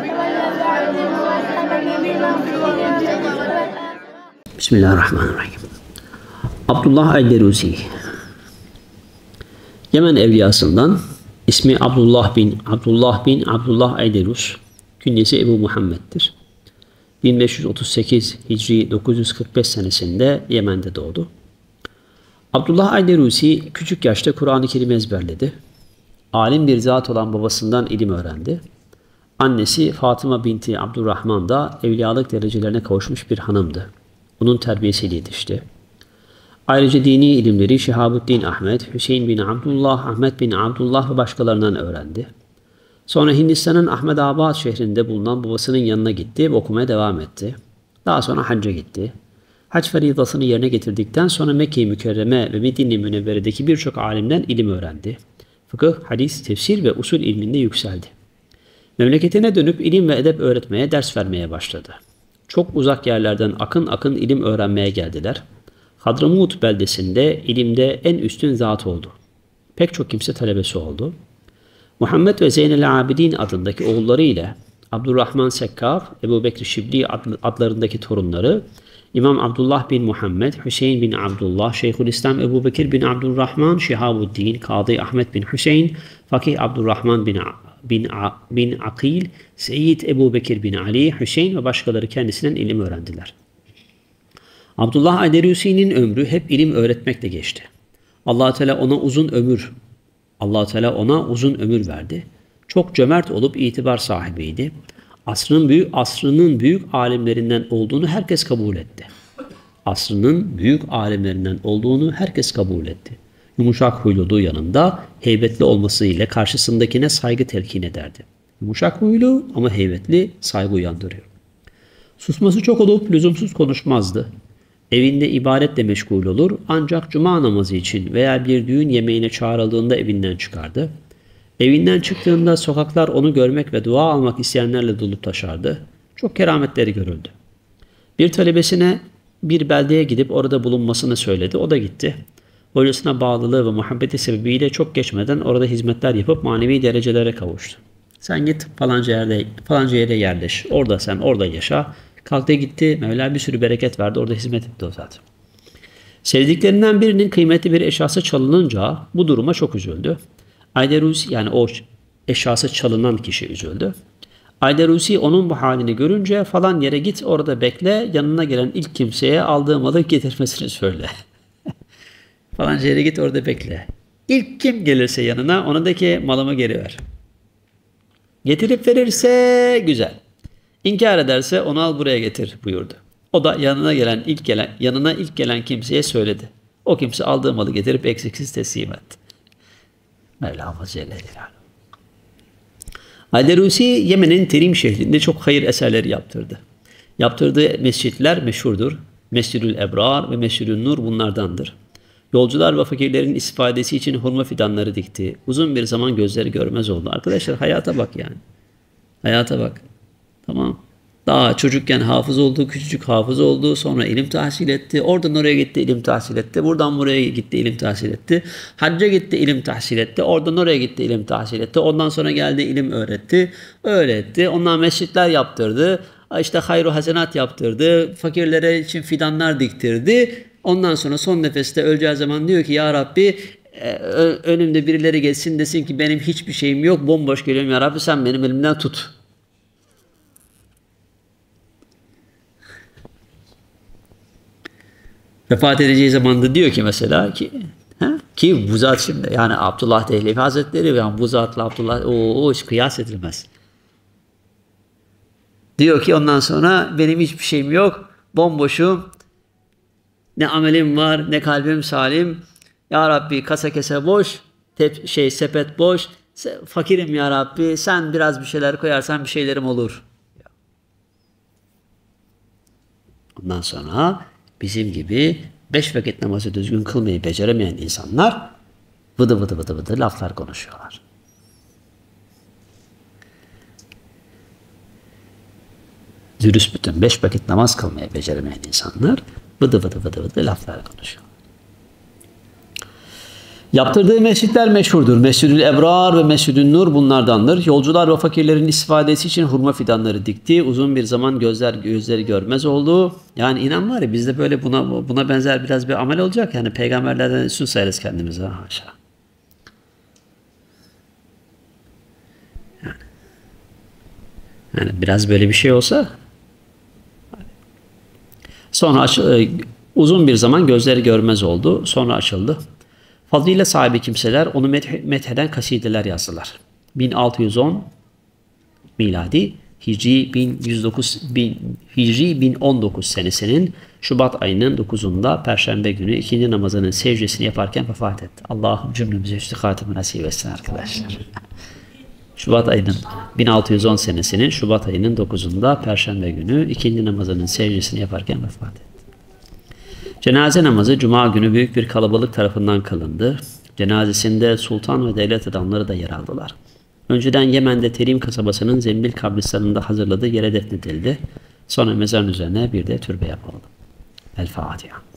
Bismillahirrahmanirrahim. Abdullah el-Derusi, Yemen evliyasından, ismi Abdullah bin Abdullah el-Derus, künyesi Ebu Muhammed'dir. 1538 Hicri 945 senesinde Yemen'de doğdu. Abdullah el-Derusi küçük yaşta Kur'an-ı Kerim ezberledi. Alim bir zat olan babasından ilim öğrendi. Annesi Fatıma binti Abdurrahman da evliyalık derecelerine kavuşmuş bir hanımdı. Onun terbiyesiyle yetişti. Ayrıca dini ilimleri Şihabuddin Ahmet, Hüseyin bin Abdullah, Ahmet bin Abdullah ve başkalarından öğrendi. Sonra Hindistan'ın Ahmedabad şehrinde bulunan babasının yanına gitti ve okumaya devam etti. Daha sonra hacca gitti. Hac feridasını yerine getirdikten sonra Mekke-i Mükerreme ve Medine-i Münevvere'deki birçok alimden ilim öğrendi. Fıkıh, hadis, tefsir ve usul ilminde yükseldi. Memleketine dönüp ilim ve edep öğretmeye, ders vermeye başladı. Çok uzak yerlerden akın akın ilim öğrenmeye geldiler. Hadramut beldesinde ilimde en üstün zat oldu. Pek çok kimse talebesi oldu. Muhammed ve Zeynel Abidin adındaki oğulları ile Abdurrahman Sekkaf, Ebu Bekir Şibli adlarındaki torunları, İmam Abdullah bin Muhammed, Hüseyin bin Abdullah, Şeyhülislam Ebu Bekir bin Abdurrahman, Şihabuddin, Kadı Ahmet bin Hüseyin, Fakih Abdurrahman bin Akil, Seyyid Ebu Bekir bin Ali, Hüseyin ve başkaları kendisinden ilim öğrendiler. Abdullah el-Derusi'nin ömrü hep ilim öğretmekle geçti. Allah Teala ona uzun ömür verdi. Çok cömert olup itibar sahibiydi. Asrının büyük alimlerinden olduğunu herkes kabul etti. Yumuşak huyluluğu yanında heybetli olmasıyla karşısındakine saygı telkin ederdi. Yumuşak huylu ama heybetli, saygı uyandırıyor. Susması çok olup lüzumsuz konuşmazdı. Evinde ibadetle meşgul olur ancak cuma namazı için veya bir düğün yemeğine çağrıldığında evinden çıkardı. Evinden çıktığında sokaklar onu görmek ve dua almak isteyenlerle dolup taşardı. Çok kerametleri görüldü. Bir talebesine bir beldeye gidip orada bulunmasını söyledi. O da gitti. Hocasına bağlılığı ve muhabbeti sebebiyle çok geçmeden orada hizmetler yapıp manevi derecelere kavuştu. Sen git falanca yere yerleş. Orada yaşa. Kalktı gitti. Mevla bir sürü bereket verdi. Orada hizmet etti o zaten. Sevdiklerinden birinin kıymetli bir eşyası çalınınca bu duruma çok üzüldü. El-Derusi, yani o eşyası çalınan kişi üzüldü. El-Derusi onun bu halini görünce falan yere git, orada bekle, yanına gelen ilk kimseye aldığı malı getirmesini söyle. Falanca yere git, orada bekle. İlk kim gelirse yanına ona de ki malımı geri ver. Getirip verirse güzel. İnkar ederse onu al buraya getir buyurdu. O da yanına ilk gelen kimseye söyledi. O kimse aldığı malı getirip eksiksiz teslim etti. Mevlamız Celle Celaluhu. El-Derusi Yemen'in Terim şehrinde çok hayır eserleri yaptırdı. Yaptırdığı mescitler meşhurdur. Mescidül Ebrar ve Mescidül Nur bunlardandır. Yolcular ve fakirlerin istifadesi için hurma fidanları dikti. Uzun bir zaman gözleri görmez oldu. Arkadaşlar hayata bak yani. Hayata bak. Tamam. Daha çocukken hafız oldu, küçücük hafız oldu, sonra ilim tahsil etti. Oradan oraya gitti, ilim tahsil etti. Buradan buraya gitti, ilim tahsil etti. Hacca gitti, ilim tahsil etti. Oradan oraya gitti, ilim tahsil etti. Ondan sonra geldi, ilim öğretti. Ondan mescitler yaptırdı. İşte hayru hasenat yaptırdı. Fakirlere için fidanlar diktirdi. Ondan sonra son nefeste öleceği zaman diyor ki ya Rabbi önümde birileri geçsin desin ki benim hiçbir şeyim yok, bomboş geliyorum ya Rabbi sen benim elimden tut. Vefat edeceği zaman da diyor ki mesela ki bu zat şimdi yani Abdullah Dehlevi Hazretleri yani bu zatla Abdullah hiç kıyas edilmez. Diyor ki ondan sonra benim hiçbir şeyim yok, bomboşum, ne amelim var, ne kalbim salim. Ya Rabbi kasa kese boş, sepet boş, fakirim ya Rabbi, sen biraz bir şeyler koyarsan bir şeylerim olur. Ondan sonra bizim gibi 5 vakit namazı düzgün kılmayı beceremeyen insanlar vıdı laflar konuşuyorlar. Dürüst bütün 5 vakit namaz kılmayı beceremeyen insanlar vıdı laflar konuşuyorlar. Yaptırdığı mescitler meşhurdur. Mescid-ül Ebrar ve Mescid-ül Nur bunlardandır. Yolcular ve fakirlerin istifadesi için hurma fidanları dikti. Uzun bir zaman gözleri görmez oldu. Yani inan var ya bizde böyle buna benzer biraz bir amel olacak. Yani peygamberlerden üstün sayarız kendimize. Haşa. Yani biraz böyle bir şey olsa sonra uzun bir zaman gözleri görmez oldu. Sonra açıldı. Fazile sahibi kimseler onu metheden kasideler yazdılar. 1610 miladi Hicri 1019 senesinin Şubat ayının 9'unda Perşembe günü ikindi namazının secdesini yaparken vefat etti. Allah'ım cümlemize hüsnü hatımı nasip etsin arkadaşlar. Şubat ayının 1610 senesinin Şubat ayının 9'unda Perşembe günü ikindi namazının secdesini yaparken vefat etti. Cenaze namazı Cuma günü büyük bir kalabalık tarafından kılındı. Cenazesinde sultan ve devlet adamları da yer aldılar. Önceden Yemen'de Terim kasabasının Zembil kabristanında hazırladığı yere defnedildi. Sonra mezarın üzerine bir de türbe yapıldı. El Fatiha.